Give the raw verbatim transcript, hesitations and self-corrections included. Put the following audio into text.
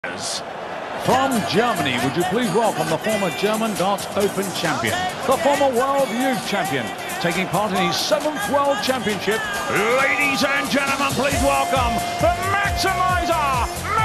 From Germany, would you please welcome the former German Darts Open champion, the former World Youth champion, taking part in his seventh World Championship. Ladies and gentlemen, please welcome the Maximizer.